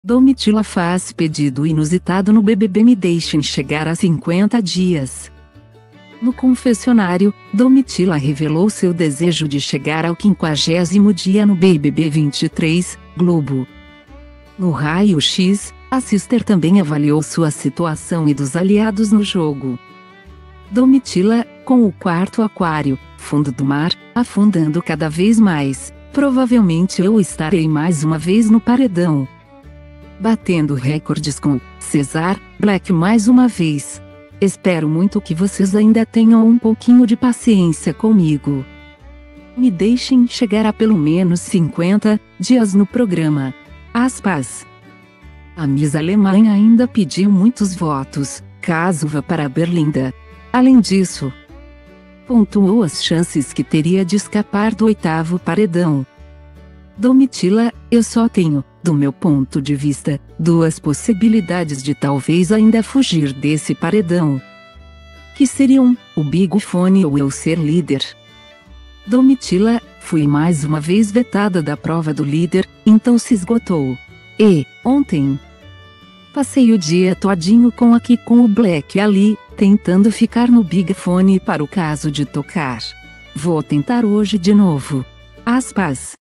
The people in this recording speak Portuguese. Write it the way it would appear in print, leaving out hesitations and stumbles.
Domitila faz pedido inusitado no BBB Me Deixem Chegar a 50 dias. No confessionário, Domitila revelou seu desejo de chegar ao 50º dia no BBB 23, Globo. No Raio X, a Sister também avaliou sua situação e dos aliados no jogo. Domitila, com o quarto aquário, fundo do mar, afundando cada vez mais, provavelmente eu estarei mais uma vez no paredão. Batendo recordes com Cesar Black mais uma vez. Espero muito que vocês ainda tenham um pouquinho de paciência comigo. Me deixem chegar a pelo menos 50 dias no programa. Aspas. A Miss Alemanha ainda pediu muitos votos, caso vá para Berlinda. Além disso, pontuou as chances que teria de escapar do 8º paredão. Domitila, eu só tenho, do meu ponto de vista, duas possibilidades de talvez ainda fugir desse paredão. Que seriam, o Big Fone ou eu ser líder. Domitila, fui mais uma vez vetada da prova do líder, então se esgotou. E, ontem, passei o dia todinho com o Black ali, tentando ficar no Big Fone para o caso de tocar. Vou tentar hoje de novo. Aspas.